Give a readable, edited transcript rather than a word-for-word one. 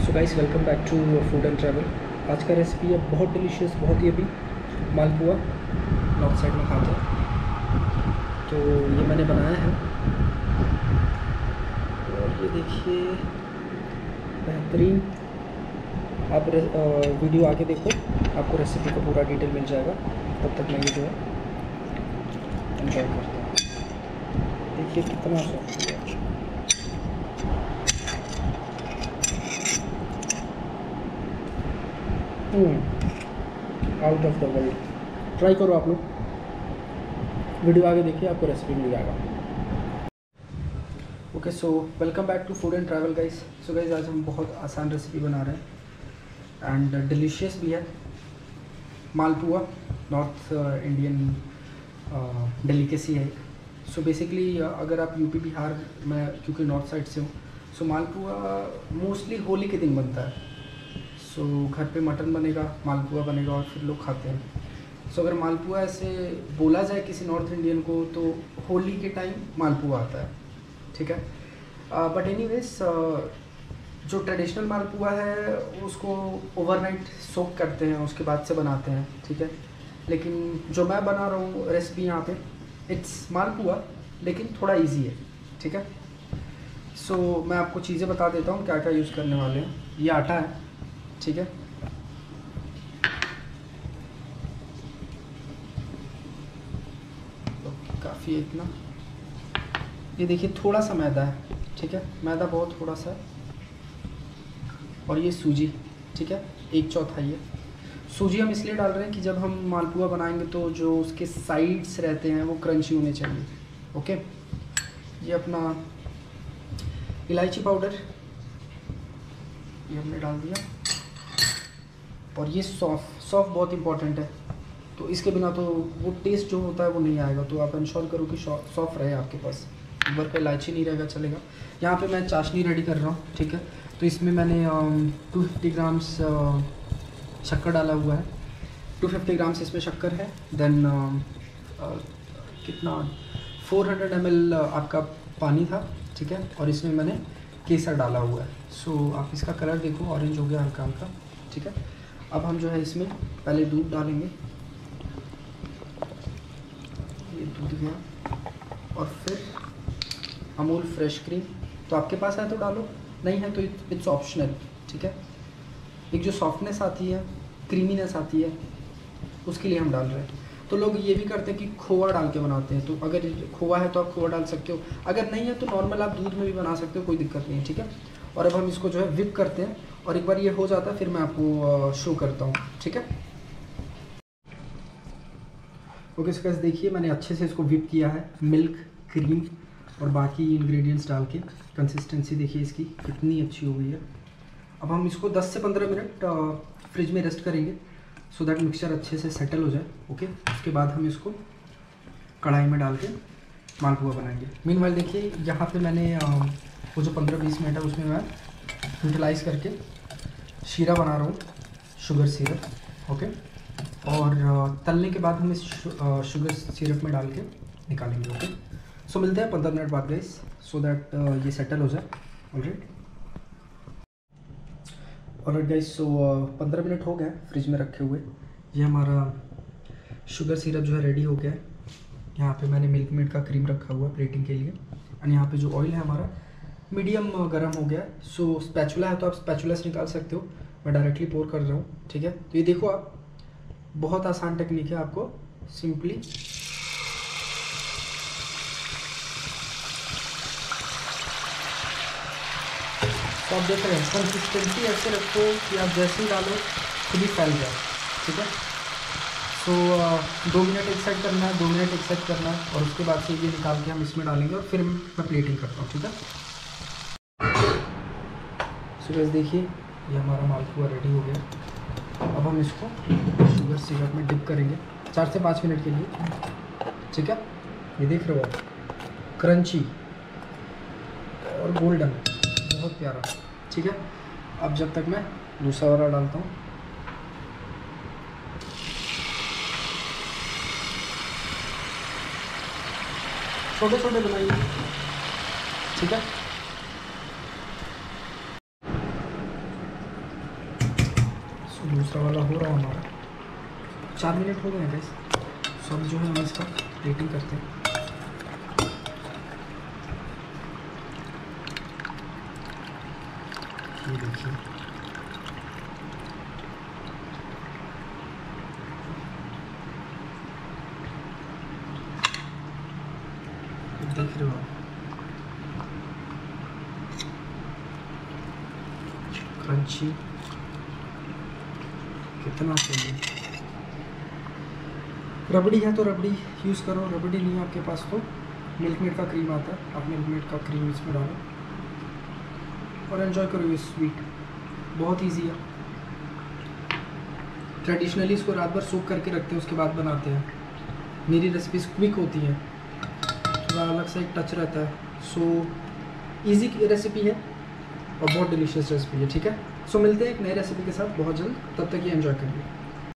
So guys welcome back to food and travel. आज का recipe है बहुत डिलीशियस, बहुत ही अभी मालपुआ नॉर्थ साइड में खाते हैं, तो ये मैंने बनाया है। और ये देखिए बेहतरीन। आप वीडियो आगे देखो, आपको रेसिपी का पूरा डिटेल मिल जाएगा। तब तक मैं ये जो है एंजॉय करता हूँ। देखिए कितना सॉफ्ट है। Out of the world. Try करो आप लोग, वीडियो आगे देखिए, आपको रेसिपी मिल जाएगा। Okay, so welcome back to food and travel guys. So guys आज हम बहुत आसान रेसिपी बना रहे हैं एंड डिलीशियस भी है। मालपुआ नॉर्थ इंडियन डेलिकेसी है। सो बेसिकली अगर आप यूपी बिहार में, क्योंकि नॉर्थ साइड से हूँ, सो मालपुआ मोस्टली होली के दिन बनता है। सो घर पे मटन बनेगा, मालपुआ बनेगा और फिर लोग खाते हैं। सो अगर मालपुआ ऐसे बोला जाए किसी नॉर्थ इंडियन को, तो होली के टाइम मालपुआ आता है, ठीक है। बट एनीवेज जो ट्रेडिशनल मालपुआ है उसको ओवरनाइट सोक करते हैं, उसके बाद से बनाते हैं, ठीक है। लेकिन जो मैं बना रहा हूँ रेसिपी यहाँ पे, इट्स मालपुआ लेकिन थोड़ा इजी है, ठीक है। सो मैं आपको चीज़ें बता देता हूँ क्या क्या यूज़ करने वाले हैं। ये आटा है, ठीक है। तो काफ़ी है इतना। ये देखिए थोड़ा सा मैदा है, ठीक है, मैदा बहुत थोड़ा सा है। और ये सूजी, ठीक है, 1/4 है। सूजी हम इसलिए डाल रहे हैं कि जब हम मालपुआ बनाएंगे तो जो उसके साइड्स रहते हैं वो क्रंची होने चाहिए। ओके, ये अपना इलायची पाउडर ये हमने डाल दिया। और ये सौंफ बहुत इंपॉर्टेंट है, तो इसके बिना तो वो टेस्ट जो होता है वो नहीं आएगा। तो आप इंश्योर करो कि सौंफ रहे आपके पास। एक बार पे इलायची नहीं रहेगा चलेगा। यहाँ पे मैं चाशनी रेडी कर रहा हूँ, ठीक है। तो इसमें मैंने 250 ग्राम्स शक्कर डाला हुआ है। 250 ग्राम्स इसमें शक्कर है। देन कितना 400 ml आपका पानी था, ठीक है। और इसमें मैंने केसर डाला हुआ है। सो आप इसका कलर देखो, ऑरेंज हो गया हल्का हल्का, ठीक है। अब हम जो है इसमें पहले दूध डालेंगे। ये दूध गया। और फिर अमूल फ्रेश क्रीम, तो आपके पास है तो डालो, नहीं है तो इट्स ऑप्शनल, ठीक है। एक जो सॉफ्टनेस आती है, क्रीमीनेस आती है, उसके लिए हम डाल रहे हैं। तो लोग ये भी करते हैं कि खोआ डाल के बनाते हैं, तो अगर खोआ है तो आप खोआ डाल सकते हो, अगर नहीं है तो नॉर्मल आप दूध में भी बना सकते हो, कोई दिक्कत नहीं है, ठीक है। और अब हम इसको जो है विप करते हैं, और एक बार ये हो जाता है फिर मैं आपको शो करता हूँ, ठीक है। ओके सो गाइस देखिए मैंने अच्छे से इसको विप किया है, मिल्क, क्रीम और बाकी इंग्रेडिएंट्स डाल के। कंसिस्टेंसी देखिए इसकी कितनी अच्छी हो गई है। अब हम इसको 10 से 15 मिनट फ्रिज में रेस्ट करेंगे, सो दैट मिक्सचर अच्छे से सेटल हो जाए। ओके, उसके बाद हम इसको कढ़ाई में डाल के मालपुआ बनाएंगे। मीनवाइल देखिए यहाँ पे मैंने वो जो 15-20 मिनट है उसमें मैं यूटिलाइज़ करके शीरा बना रहा हूँ, शुगर सिरप। ओके, और तलने के बाद हम इस शुगर सिरप में डाल के निकालेंगे। ओके, सो मिलते हैं 15 मिनट बाद गाइस, सो दैट ये सेटल हो जाए। ऑलराइट गाइस, सो 15 मिनट हो गए फ्रिज में रखे हुए। ये हमारा शुगर सिरप जो है रेडी हो गया है। यहाँ पे मैंने मिल्क मेड का क्रीम रखा हुआ है प्लेटिंग के लिए, और यहाँ पे जो ऑयल है हमारा मीडियम गर्म हो गया है। सो स्पैचुला है तो आप स्पैचुला से निकाल सकते हो, मैं डायरेक्टली पोर कर रहा हूँ, ठीक है। तो ये देखो आप, बहुत आसान टेक्निक है, आपको सिंपली तो आप देख रहे हैं कंसिस्टेंसी ऐसे रखो कि आप जैसे ही डालो खुद ही फैल जाए, ठीक है। सो 2 मिनट एक साइड करना है, 2 मिनट एक साइड करना है, और उसके बाद से ये निकाल के हम इसमें डालेंगे और फिर मैं प्लेटिंग करता हूँ, ठीक है। सो गाइस देखिए ये हमारा मालपुआ रेडी हो गया। अब हम इसको शुगर सिरप में डिप करेंगे 4 से 5 मिनट के लिए, ठीक है। ये देख रहे हो आप, क्रंची और गोल्डन, बहुत प्यारा, ठीक है। अब जब तक मैं दूसरा वाला डालता हूँ, छोटे छोटे बनाइए, ठीक है। दूसरा वाला हो रहा हमारा, 4 मिनट हो गए हैं गाइस। सब जो है हम इसका रेटिंग करते हैं। ये देखिए देख रहे हो आप, क्रंची कितना चाहिए। रबड़ी है तो रबड़ी यूज़ करो, रबड़ी नहीं है आपके पास तो मिल्क मेड का क्रीम आता है, आप मिल्क मेड का क्रीम इसमें डालो और एंजॉय करो ये स्वीट। बहुत इजी है। ट्रेडिशनली इसको रात भर सूख करके रखते हैं, उसके बाद बनाते हैं। मेरी रेसिपीज क्विक होती हैं, थोड़ा अलग सा एक टच रहता है। सो इजी रेसिपी है और बहुत डिलीशियस रेसिपी है। ठीक है, सो मिलते हैं एक नई रेसिपी के साथ बहुत जल्द, तब तक ये एंजॉय करिए।